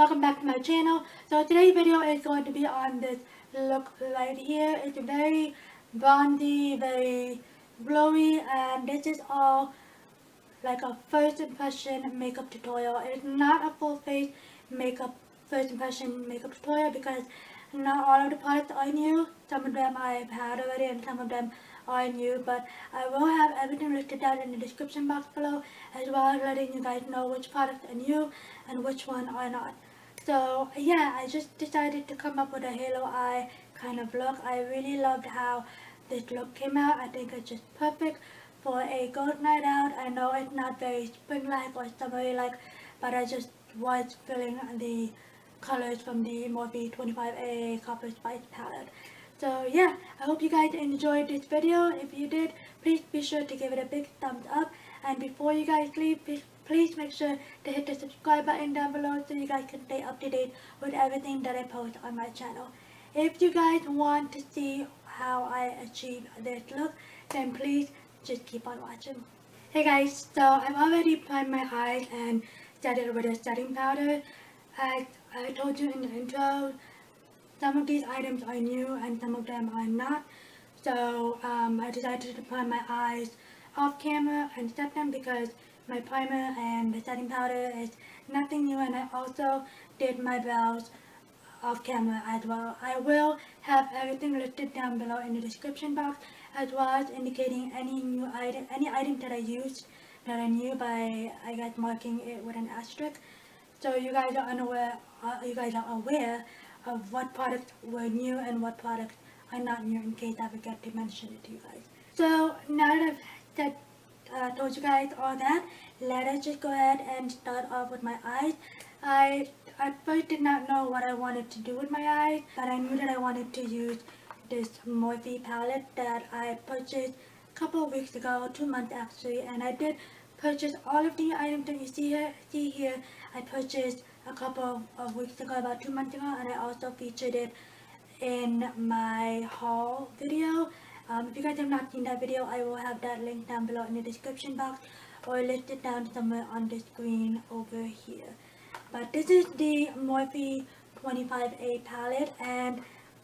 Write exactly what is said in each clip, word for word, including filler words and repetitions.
welcome back to my channel. So today's video is going to be on this look right here. It's very bronzy, very glowy, and this is all like a first impression makeup tutorial. It is not a full face makeup first impression makeup tutorial because not all of the products are new. Some of them I've had already and some of them are new, but I will have everything listed down in the description box below, as well as letting you guys know which products are new and which one are not. So yeah, I just decided to come up with a halo eye kind of look. I really loved how this look came out. I think it's just perfect for a girls' night out. I know it's not very spring-like or summery-like, but I just was feeling the colors from the Morphe twenty-five A Copper Spice palette. So yeah, I hope you guys enjoyed this video. If you did, please be sure to give it a big thumbs up. And before you guys leave, please, please make sure to hit the subscribe button down below so you guys can stay up to date with everything that I post on my channel. If you guys want to see how I achieve this look, then please just keep on watching. Hey guys, so I've already primed my eyes and started with a setting powder. As I told you in the intro, some of these items are new and some of them are not. So um, I decided to prime my eyes off camera and set them because my primer and the setting powder is nothing new, and I also did my brows off camera as well. I will have everything listed down below in the description box, as well as indicating any new item, any item that I used that are new by I guess marking it with an asterisk. So you guys are unaware, uh, you guys are aware of what products were new and what products are not new, in case I forget to mention it to you guys. So now that I've said, uh, told you guys all that, let us just go ahead and start off with my eyes. I at first did not know what I wanted to do with my eyes, but I knew that I wanted to use this Morphe palette that I purchased a couple of weeks ago, two months actually, and I did purchase all of the items that you see here. See here, I purchased a couple of, of weeks ago, about two months ago, and I also featured it in my haul video. Um, if you guys have not seen that video, I will have that link down below in the description box or listed down somewhere on the screen over here. But this is the Morphe twenty-five A palette, and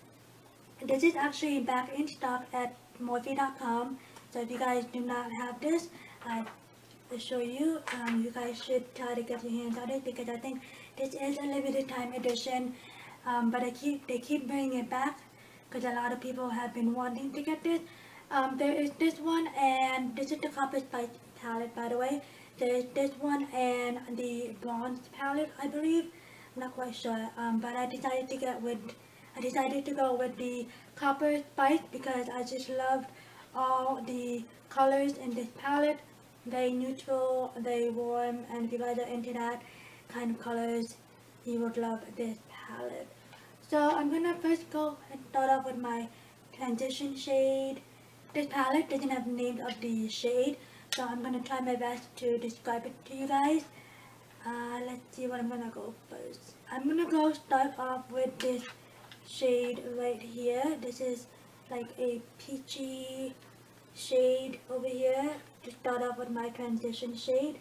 this is actually back in stock at Morphe dot com. So if you guys do not have this, I assure you, um, you guys should try to get your hands on it, because I think this is a limited time edition. Um, but I keep they keep bringing it back because a lot of people have been wanting to get this. Um, there is this one, and this is the Copper Spice palette, by the way. There is this one and the Bronze palette, I believe. I'm not quite sure, um, but I decided to get with I decided to go with the Copper Spice because I just loved all the colors in this palette. Very neutral, very warm, and if you guys are into that kind of colors, you would love this palette. So I'm gonna first go and start off with my transition shade. This palette doesn't have the names of the shade, so I'm gonna try my best to describe it to you guys. Uh, let's see what I'm gonna go first. I'm gonna go start off with this shade right here. This is like a peachy shade over here to start off with my transition shade.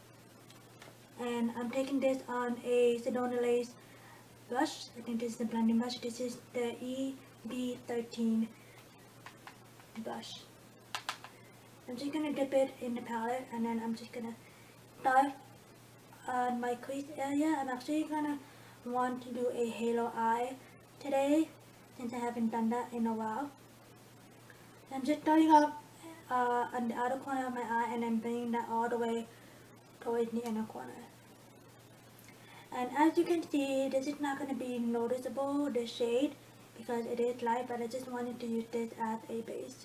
And I'm taking this on a Sedona Lace brush. I think this is the blending brush. This is the E B thirteen brush. I'm just going to dip it in the palette, and then I'm just going to start on my crease area. I'm actually going to want to do a halo eye today, since I haven't done that in a while. I'm just starting off uh, on the outer corner of my eye, and then bringing that all the way towards the inner corner. And as you can see, this is not going to be noticeable, the shade, because it is light, but I just wanted to use this as a base.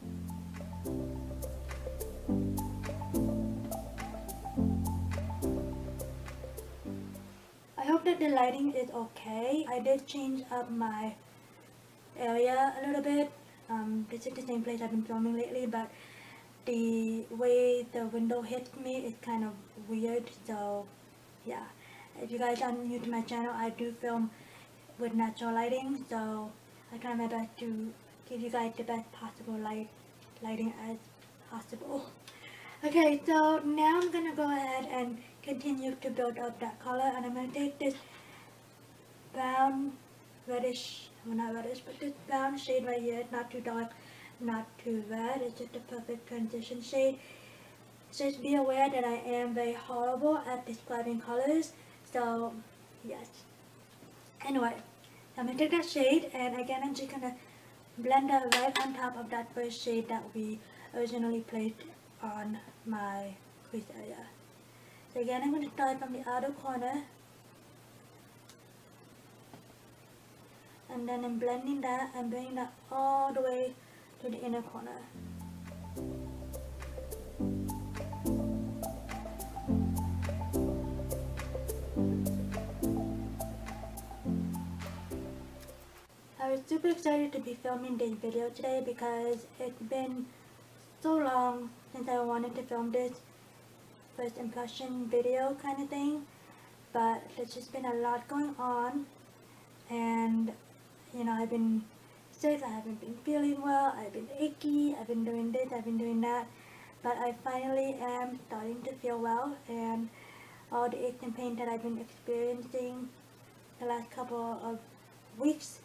I hope that the lighting is okay. I did change up my area a little bit. Um, this is the same place I've been filming lately, but the way the window hits me is kind of weird, so yeah. If you guys are new to my channel, I do film with natural lighting, so I try my best to give you guys the best possible light lighting as possible. Okay, so now I'm gonna go ahead and continue to build up that color, and I'm gonna take this brown reddish, well not reddish, but this brown shade right here, not too dark, not too red. It's just a perfect transition shade. Just be aware that I am very horrible at describing colors, so yes. Anyway, I'm going to take that shade, and again I'm just going to blend that right on top of that first shade that we originally placed on my crease area. So again I'm going to start from the outer corner, and then I'm blending that and bringing that all the way to the inner corner. I was super excited to be filming this video today because it's been so long since I wanted to film this first impression video kind of thing, but there's just been a lot going on, and you know, I've been sick, I haven't been feeling well, I've been achy, I've been doing this, I've been doing that, but I finally am starting to feel well, and all the aches and pain that I've been experiencing the last couple of weeks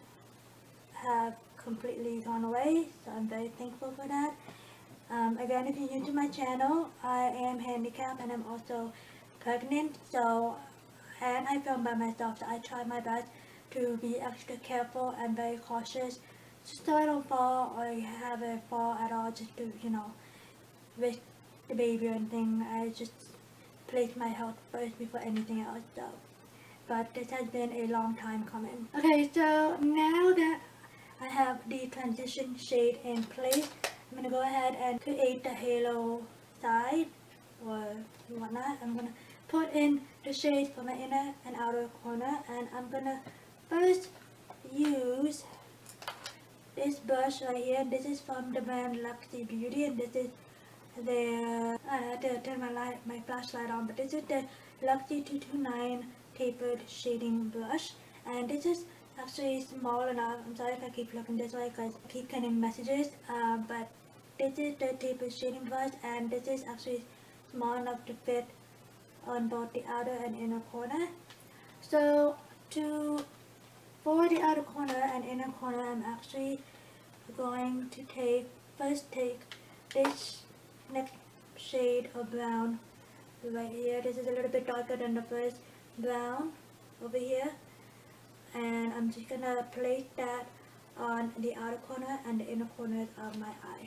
have completely gone away, so I'm very thankful for that. Um, again, if you're new to my channel, I am handicapped and I'm also pregnant, so, and I film by myself, so I try my best to be extra careful and very cautious, just so I don't fall or have a fall at all, just to, you know, risk the baby or anything. I just place my health first before anything else, so. But this has been a long time coming. Okay, so now that I have the transition shade in place, I'm going to go ahead and create the halo side or whatnot. I'm going to put in the shades for my inner and outer corner, and I'm going to first use this brush right here. This is from the brand Luxy Beauty, and this is the, I had to turn my light, my flashlight on, but this is the Luxy two two nine tapered shading brush, and this is actually small enough. I'm sorry if I keep looking this way because I keep getting messages, uh, but this is the tapered shading brush, and this is actually small enough to fit on both the outer and inner corner. So to for the outer corner and inner corner, I'm actually going to take first take this next shade of brown right here. This is a little bit darker than the first brown over here, and I'm just gonna place that on the outer corner and the inner corners of my eye.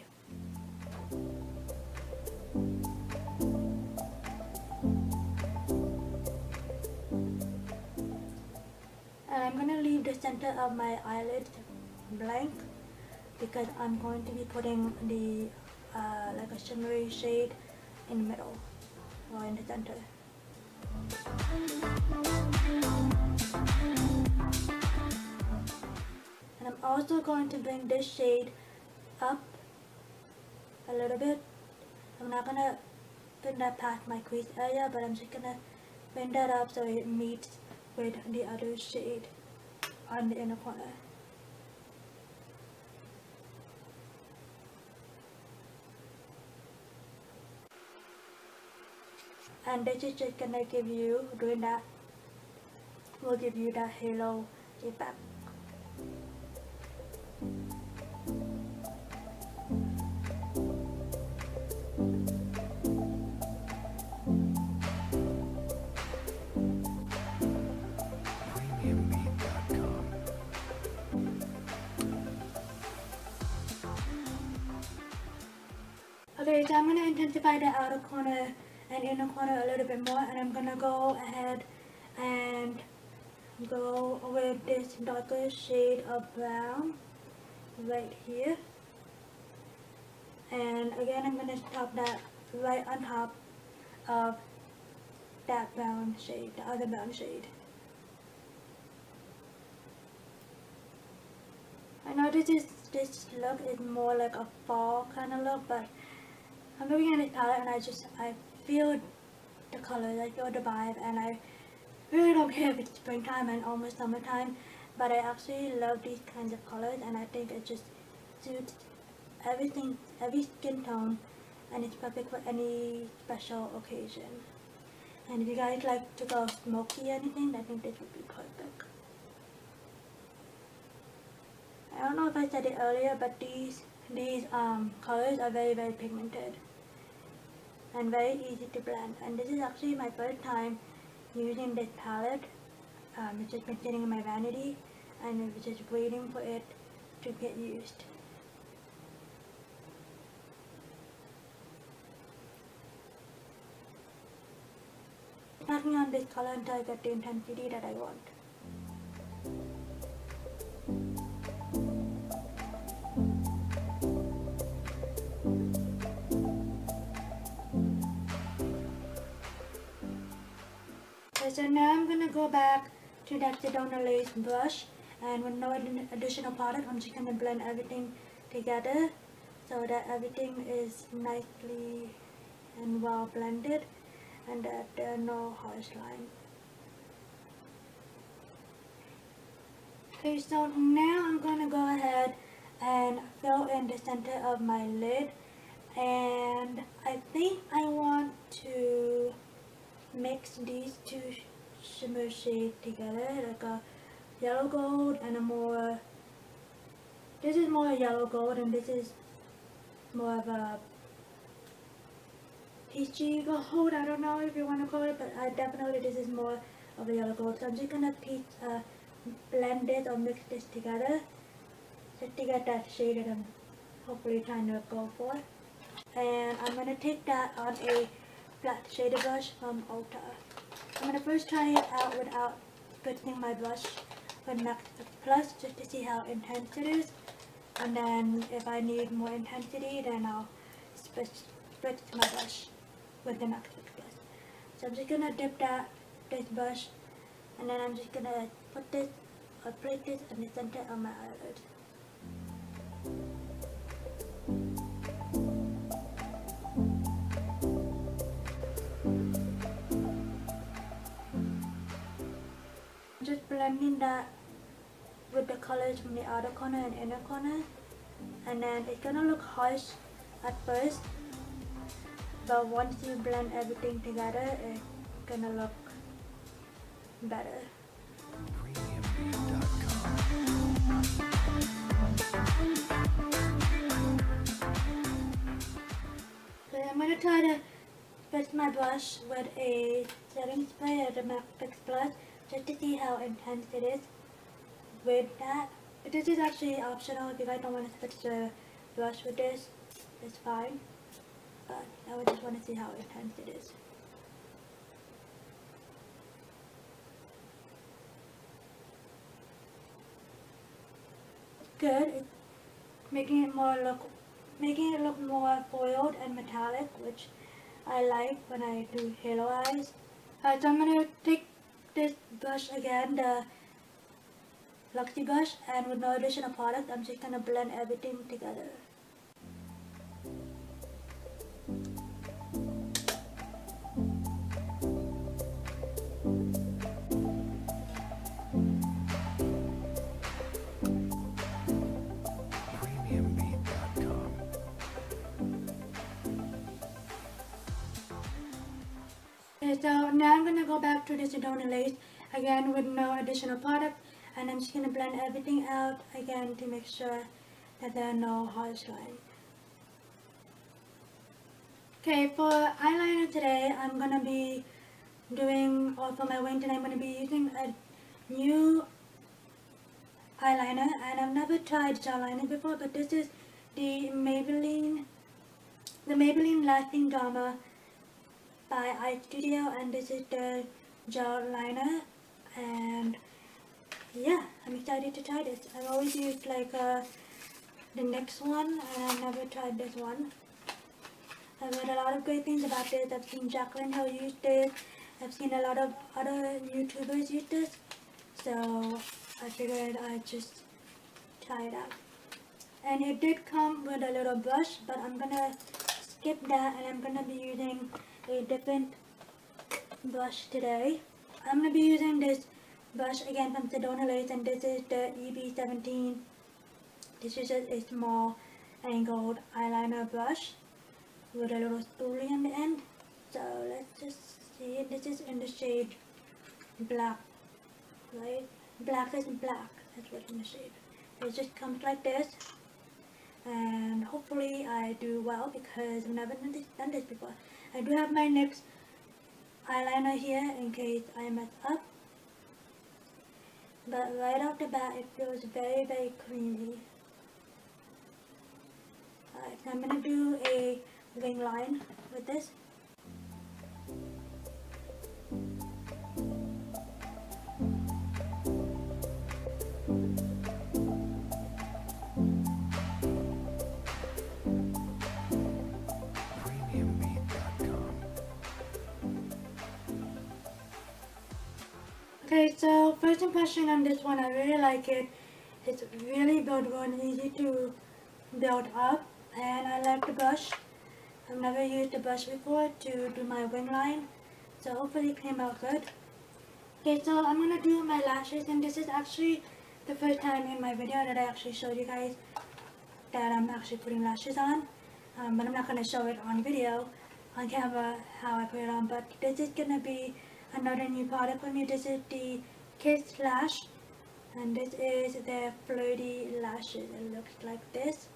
And I'm gonna leave the center of my eyelid blank because I'm going to be putting the uh, like a shimmery shade in the middle or in the center. And I'm also going to bring this shade up a little bit. I'm not going to bring that past my crease area, but I'm just going to bring that up so it meets with the other shade on the inner corner. And this is just going to give you, doing that will give you that halo effect. Okay, so I'm going to intensify the outer corner and inner corner a little bit more, and I'm going to go ahead and go with this darker shade of brown right here. And again, I'm going to top that right on top of that brown shade, the other brown shade. I know this is this look is more like a fall kind of look, but I'm looking at this palette and I just I feel the colors, I feel the vibe, and I really don't care if it's springtime and almost summertime, but I actually love these kinds of colors, and I think it just suits everything, every skin tone, and it's perfect for any special occasion. And if you guys like to go smoky or anything, I think this would be perfect. I don't know if I said it earlier, but these these um, colors are very very pigmented and very easy to blend. And this is actually my first time using this palette. Um, it's just been sitting in my vanity, and I was just waiting for it to get used. Working on this color until I get the intensity that I want. Okay, so now I'm gonna go back to that Sedona Lace brush, and with no additional product, I'm just gonna blend everything together so that everything is nicely and well blended, and that there are no harsh lines. Okay, so now I'm going to go ahead and fill in the center of my lid, and I think I want to mix these two shimmer shades together, like a yellow gold and a more, this is more yellow gold and this is more of a peachy gold. I don't know if you want to call it, but I definitely this is more of a yellow gold. So I'm just gonna peach, uh, blend this or mix this together just to get that shade that I'm hopefully trying to go for. And I'm gonna take that on a flat shader brush from Ulta. I'm gonna first try it out without spritzing my brush with Max Fix Plus just to see how intense it is. And then if I need more intensity, then I'll spritz, spritz my brush with the Max Fix Plus. So I'm just gonna dip that this brush, and then I'm just gonna put this or place this in the center of my eyelid. Just blending that with the colors from the outer corner and inner corner, and then it's gonna look harsh at first, but once you blend everything together, it's gonna look better. So I'm gonna try to spritz my brush with a setting spray of the Max Fix Plus just to see how intense it is with that. But this is actually optional. If you guys don't want to spritz the brush with this, it's fine. But I would just want to see how intense it is. Good. It's making it more look, making it look more foiled and metallic, which I like when I do halo eyes. Alright, so I'm gonna take this brush again, the Luxie brush, and with no additional product, I'm just gonna blend everything together. Okay, so now I'm gonna go back to the Sedona Lace again with no additional product, and I'm just gonna blend everything out again to make sure that there are no harsh lines. Okay, for eyeliner today, I'm gonna be doing, or for my wing today, I'm gonna be using a new eyeliner, and I've never tried gel liner before, but this is the Maybelline, the Maybelline Lasting Drama by Eye Studio, and this is the gel liner, and yeah, I'm excited to try this. I've always used like uh, the NYX one, and I've never tried this one. I've heard a lot of great things about this. I've seen Jaclyn Hill use this. I've seen a lot of other YouTubers use this, so I figured I'd just try it out. And it did come with a little brush, but I'm gonna skip that, and I'm gonna be using a different brush today. I'm going to be using this brush again from Sedona Lace, and this is the E B seventeen. This is just a small angled eyeliner brush with a little spoolie on the end. So let's just see, this is in the shade black, right? Black is black, that's what's in the shade. it just comes like this, and hopefully I do well because I've never done this, done this before. I do have my NYX eyeliner here in case I mess up, but right off the bat it feels very very creamy. Alright, so I'm going to do a wing line with this. Okay, so first impression on this one, I really like it. It's really buildable and easy to build up, and I like the brush. I've never used the brush before to do my wing line, so hopefully it came out good. Okay, so I'm gonna do my lashes, and this is actually the first time in my video that I actually showed you guys that I'm actually putting lashes on, um, but I'm not gonna show it on video, on camera, how I put it on, but this is gonna be another new product for me. This is the Kiss Lash, and this is their Flirty Lashes. It looks like this,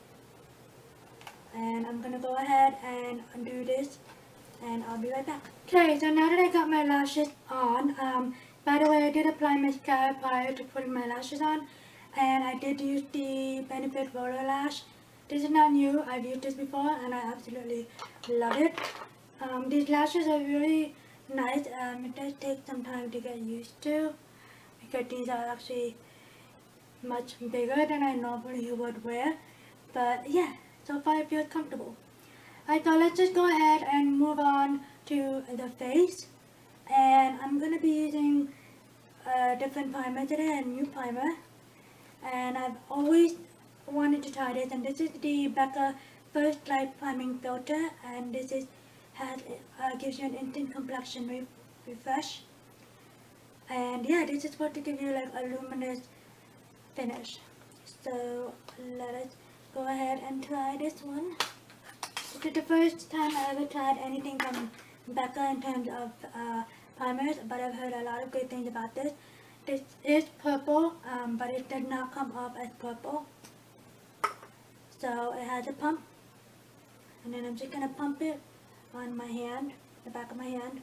and I'm gonna go ahead and undo this, and I'll be right back. Okay, so now that I got my lashes on, um, by the way, I did apply mascara prior to putting my lashes on, and I did use the Benefit Roller Lash. This is not new, I've used this before and I absolutely love it. Um, these lashes are really nice. Um, it does take some time to get used to because these are actually much bigger than I normally would wear, but yeah, so far it feels comfortable. Alright, so let's just go ahead and move on to the face, and I'm going to be using a different primer today, a new primer, and I've always wanted to try this, and this is the Becca First Light Priming Filter, and this is has uh, gives you an instant complexion re refresh, and yeah, this is supposed to give you like a luminous finish. So let us go ahead and try this one. This is the first time I ever tried anything from Becca in terms of uh, primers, but I've heard a lot of great things about this. This is purple, um, but it did not come off as purple. So it has a pump, and then I'm just going to pump it on my hand, the back of my hand,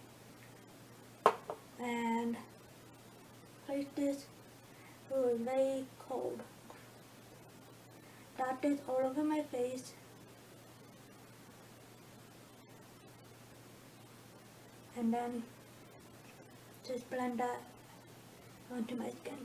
and place this. Oh, it's very cold. Dot this all over my face. And then just blend that onto my skin.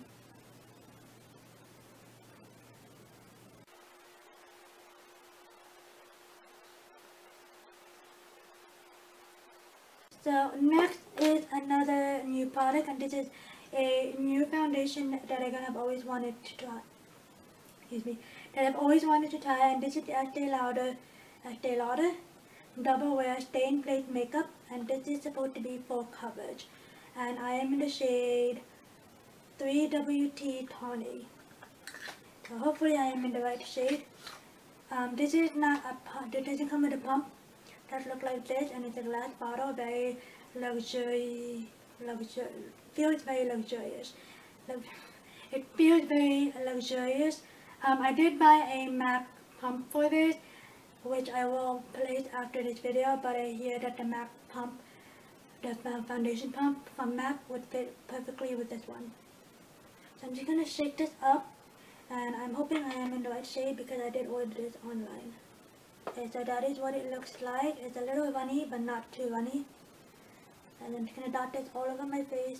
So next is another new product, and this is a new foundation that I have always wanted to try. Excuse me, that I've always wanted to try, and this is the Estee Lauder, Estee Lauder Double Wear Stay in Place Makeup, and this is supposed to be full coverage, and I am in the shade three W T Tawny. So hopefully I am in the right shade. Um, this is not a pump. It doesn't come with a pump. It does look like this, and it's a glass bottle. Very luxury, luxury. Feels very luxurious. It feels very luxurious. Um, I did buy a MAC pump for this, which I will place after this video, but I hear that the MAC pump, the foundation pump from MAC would fit perfectly with this one. So I'm just going to shake this up, and I'm hoping I am in the right shade because I did order this online. Okay, so that is what it looks like. It's a little runny, but not too runny. And I'm just going to dot this all over my face.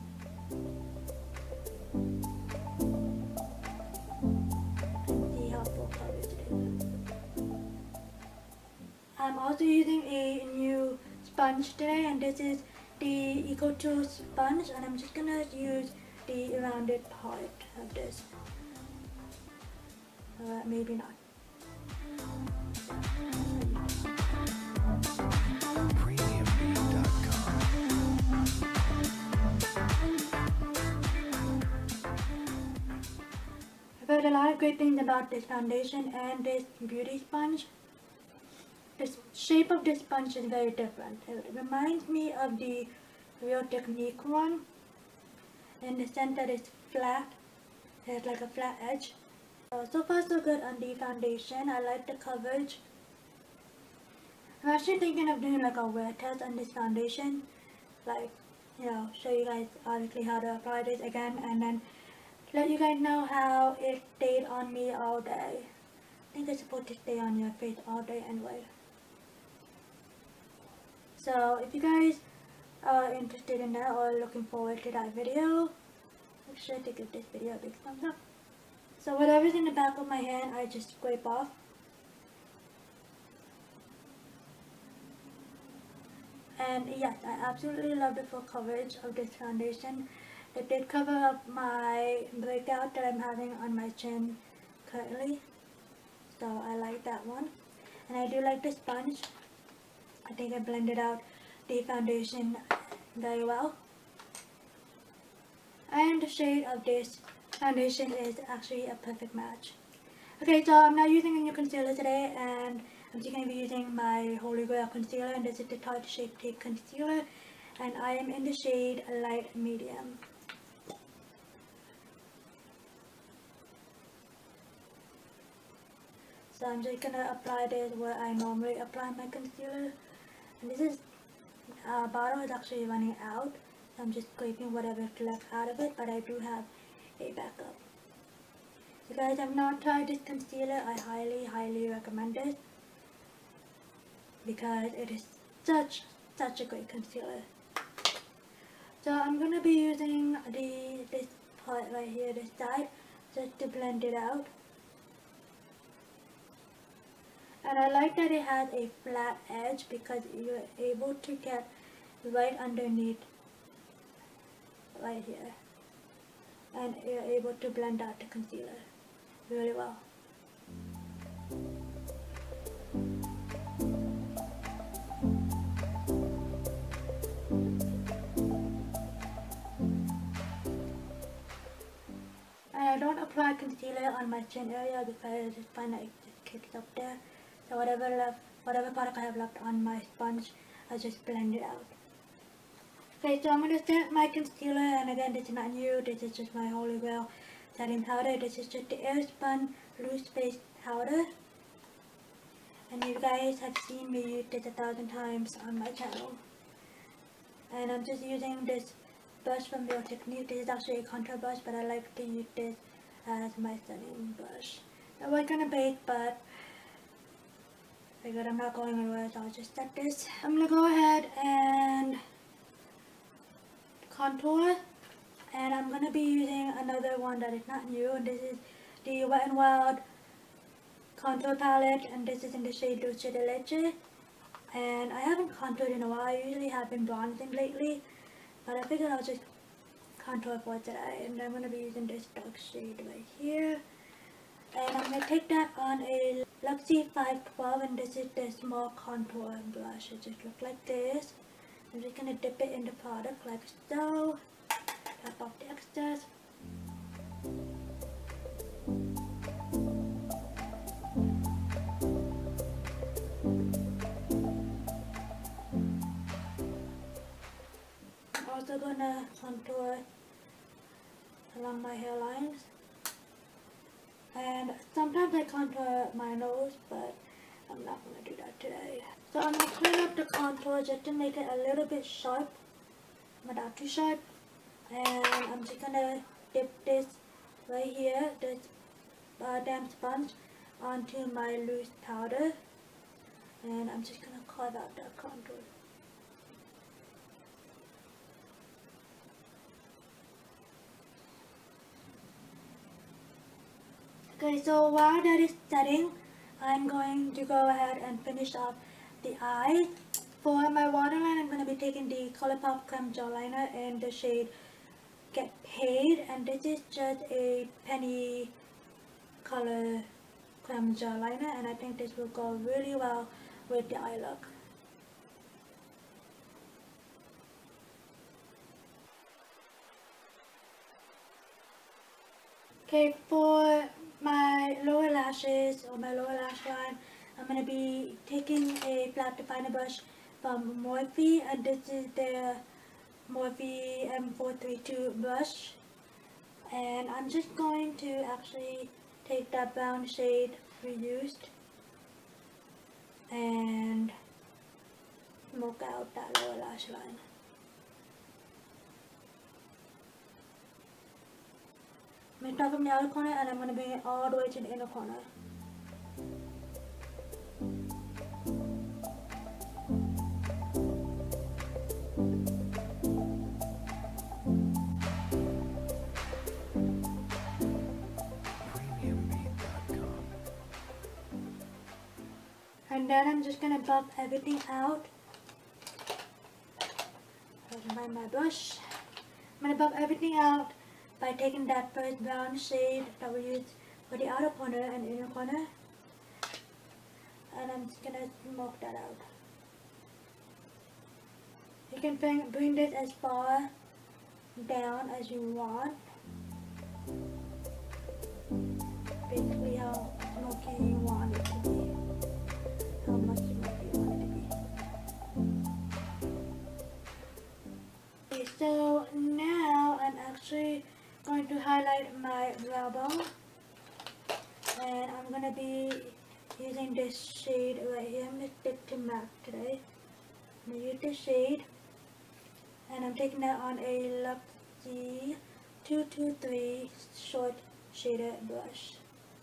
I'm also using a new sponge today, and this is the EcoTools sponge, and I'm just gonna use the rounded part of this. Uh, maybe not. I've heard a lot of great things about this foundation and this beauty sponge. The shape of this sponge is very different. It reminds me of the Real Technique one in the sense that it's flat. It has like a flat edge. Uh, so far so good on the foundation. I like the coverage. I'm actually thinking of doing like a wear test on this foundation. Like, you know, show you guys obviously how to apply this again and then let you guys know how it stayed on me all day. I think it's supposed to stay on your face all day anyway. So if you guys are interested in that or looking forward to that video, make sure to give this video a big thumbs up. So whatever's in the back of my hand, I just scrape off. And yes, I absolutely love the full coverage of this foundation. It did cover up my breakout that I'm having on my chin currently. So I like that one. And I do like the sponge. I think I blended out the foundation very well. And the shade of this foundation is actually a perfect match. Okay, so I'm not using a new concealer today, and I'm just going to be using my Holy Grail concealer, and this is the Tarte Shape Tape Concealer, and I am in the shade Light Medium. So I'm just going to apply this where I normally apply my concealer, and this is, uh, bottle is actually running out, so I'm just scraping whatever's left out of it, but I do have a backup. If you guys have not tried this concealer, I highly, highly recommend it because it is such, such a great concealer. So I'm going to be using the this part right here, this side, just to blend it out. And I like that it has a flat edge because you're able to get right underneath right here. And you're able to blend out the concealer really well. And I don't apply concealer on my chin area because I just find that it just kicks up there. So whatever left, whatever product I have left on my sponge, I just blend it out. Okay, so I'm going to set my concealer, and again, this is not new, this is just my Holy Grail setting powder. This is just the Airspun Loose Base Powder. And you guys have seen me use this a thousand times on my channel. And I'm just using this brush from Real Technique. This is actually a contour brush, but I like to use this as my setting brush. I was gonna bake, but I figured I'm not going anywhere, so I'll just set this. I'm gonna go ahead and contour, and I'm gonna be using another one that is not new, and this is the Wet n Wild contour palette, and this is in the shade Dulce de Leche. And I haven't contoured in a while. I usually have been bronzing lately, but I figured I'll just contour for today, and I'm going to be using this dark shade right here. And I'm going to take that on a Luxie five twelve, and this is the small contour brush. It just looks like this. I'm just going to dip it in the product like so, tap off the excess. I'm also going to contour along my hairlines. And sometimes I contour my nose, but I'm not going to do that today. So I'm going to clean up the contour just to make it a little bit sharp, but not too sharp. And I'm just going to dip this right here, this uh, damp sponge, onto my loose powder. And I'm just going to carve out that contour. Okay, so while that is setting, I'm going to go ahead and finish off the eyes. For my waterline, I'm going to be taking the ColourPop Creme Gel Liner in the shade Get Paid, and this is just a penny color creme gel liner, and I think this will go really well with the eye look. Okay, for my lower lashes or my lower lash line, I'm going to be taking a flat definer brush from Morphe, and this is the Morphe M four thirty-two brush, and I'm just going to actually take that brown shade we used and smoke out that lower lash line. I'm going to start from the outer corner and I'm going to bring it all the way to the inner corner. And then I'm just going to buff everything out. I'll find my brush. I'm going to buff everything out by taking that first brown shade that we used for the outer corner and inner corner. And I'm just going to smoke that out. You can bring, bring this as far down as you want. Basically how smoky you want it to be. How much smoky you want it to be. Okay, so now I'm actually going to highlight my brow bone. And I'm going to be using this shade right here. I'm going to stick to MAC today. I'm going to use this shade. And I'm taking that on a Luxie two two three short shader brush.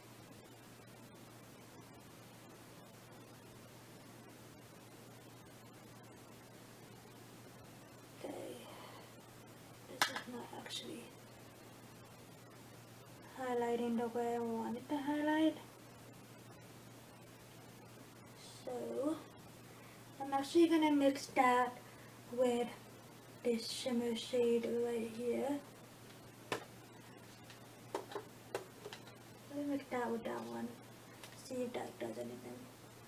Okay, this is not actually highlighting the way I want it to highlight. So I'm actually going to mix that with this shimmer shade right here. Let me mix that with that one. See if that does anything.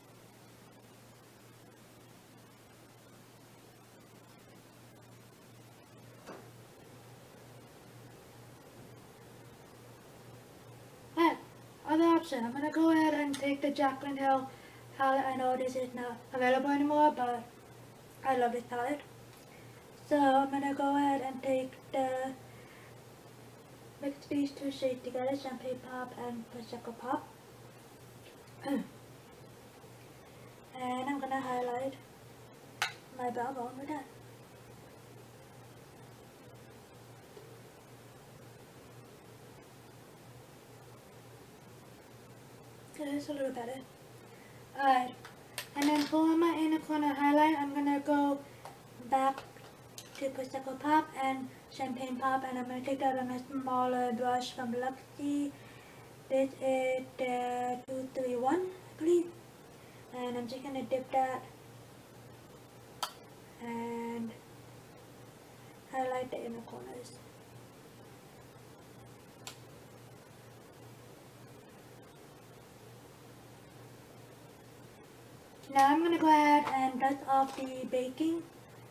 And other option, I'm gonna go ahead and take the Jaclyn Hill palette. I know this is not available anymore, but I love this palette. So I'm gonna go ahead and take the, mix these two shades together, Champagne Pop and Prosecco Pop. And I'm gonna highlight my brow bone with that. Okay, that's a little better. Alright, and then for my inner corner highlight, I'm gonna go back to Prosecco Pop and Champagne Pop, and I'm going to take that on a smaller brush from Luxie. This is the two three one, I believe. And I'm just going to dip that and highlight the inner corners. Now I'm going to go ahead and dust off the baking.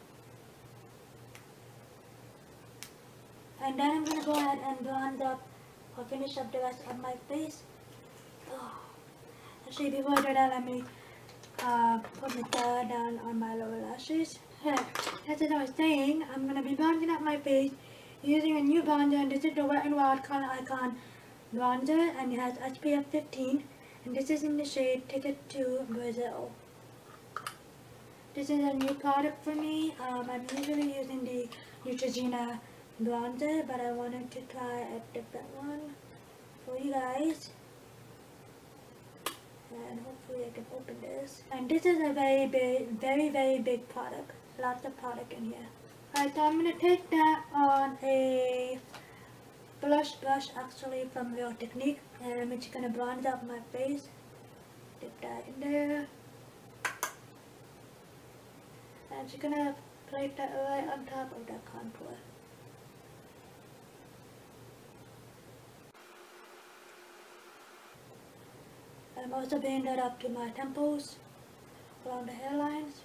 And then I'm going to go ahead and bronze up or finish up the rest of my face. Oh. Actually, before I do that, let me uh, put mascara down on my lower lashes. As I was saying, I'm going to be bronzing up my face using a new bronzer, and this is the Wet n Wild Color Icon bronzer, and it has S P F fifteen, and this is in the shade Ticket to Brazil. This is a new product for me. Um, I'm usually using the Neutrogena bronzer, but I wanted to try a different one for you guys, and hopefully I can open this. And this is a very big, very very big product, lots of product in here. Alright, so I'm going to take that on a blush brush actually from Real Technique, and I'm just going to bronze up my face, dip that in there, and I'm just going to place that right on top of that contour. I'm also bringing that up to my temples, along the hairlines.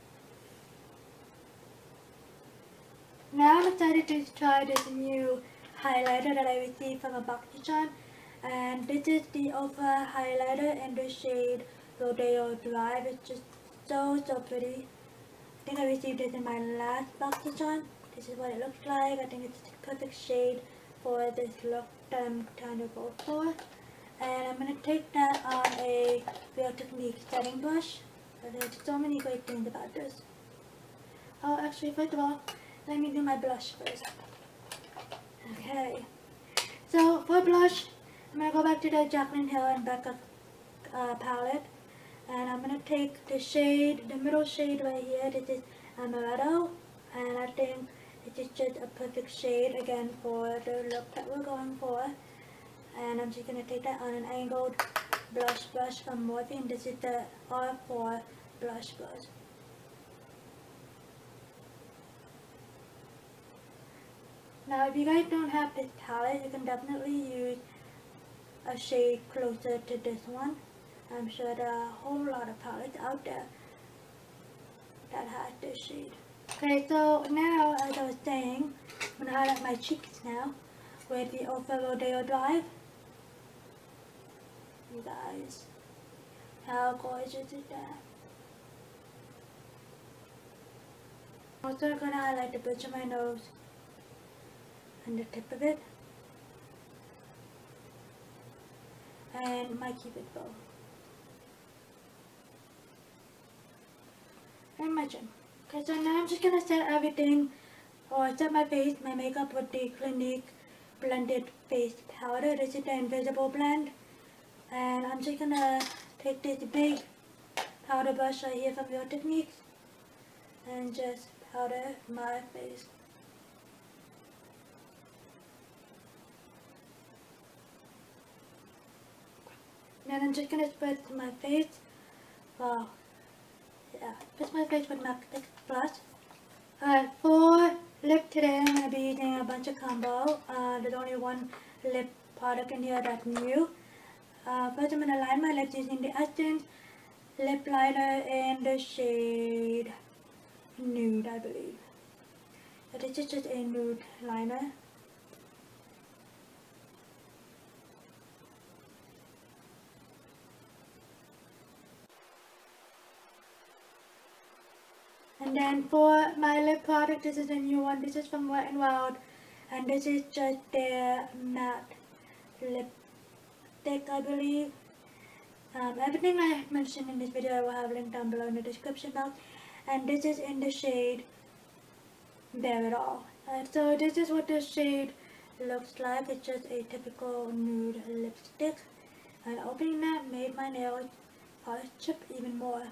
Now I'm excited to try this new highlighter that I received from a BoxyCharm, and this is the Ultra highlighter in the shade Rodeo Drive. It's just so so pretty. I think I received this in my last BoxyCharm. This is what it looks like. I think it's the perfect shade for this look that I'm trying to go for. And I'm going to take that on a Real Technique setting brush. There's so many great things about this. Oh, actually, first of all, let me do my blush first. Okay. So, for blush, I'm going to go back to the Jaclyn Hill and Becca uh, palette. And I'm going to take the shade, the middle shade right here. This is Amaretto. And I think it is just a perfect shade, again, for the look that we're going for. And I'm just going to take that on an angled blush brush from Morphe. This is the R four blush brush. Now, if you guys don't have this palette, you can definitely use a shade closer to this one. I'm sure there are a whole lot of palettes out there that has this shade. Okay, so now, as I was saying, I'm going to highlight my cheeks now with the Ofra Rodeo Drive. You guys, how gorgeous is that? I'm also going to highlight the bridge of my nose and the tip of it, and my cupid bow, and my chin. Okay, so now I'm just going to set everything, or set my face, my makeup with the Clinique Blended Face Powder. This is the Invisible Blend. And I'm just going to take this big powder brush right here from Real Techniques and just powder my face. Then I'm just going to spread my face. Wow. Yeah, spread my face with my thick brush. Alright, for lip today I'm going to be using a bunch of combo. Uh, there's only one lip product in here that's new. Uh, first I'm going to line my lips using the Essence Lip Liner in the shade Nude, I believe. So this is just a nude liner. And then for my lip product, this is a new one. This is from Wet n Wild. And this is just their matte lip stick, I believe. Um, everything I mentioned in this video I will have linked down below in the description box. And this is in the shade Bare It All. Uh, so this is what this shade looks like. It's just a typical nude lipstick. And opening that made my nails polish chip even more.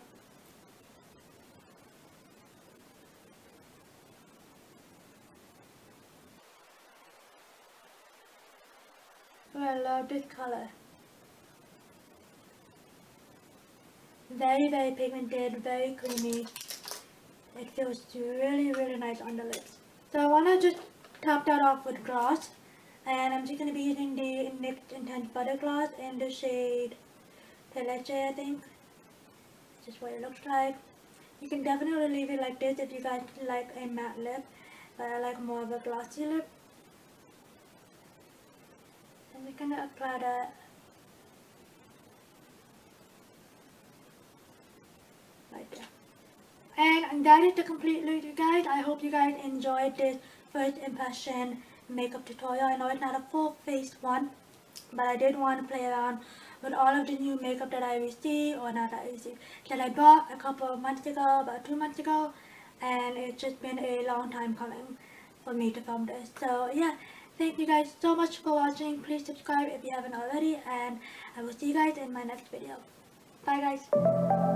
Oh, I love this color. Very, very pigmented, very creamy. It feels really, really nice on the lips. So I want to just top that off with gloss. And I'm just going to be using the N Y X Intense Butter Gloss in the shade Peleche, I think. This is what it looks like. You can definitely leave it like this if you guys like a matte lip. But I like more of a glossy lip. I'm just going to apply that right there. And that is the complete look, you guys. I hope you guys enjoyed this first impression makeup tutorial. I know it's not a full face one, but I did want to play around with all of the new makeup that I received, or not that I received, that I bought a couple of months ago, about two months ago, and it's just been a long time coming for me to film this. So yeah, thank you guys so much for watching. Please subscribe if you haven't already, and I will see you guys in my next video. Bye guys.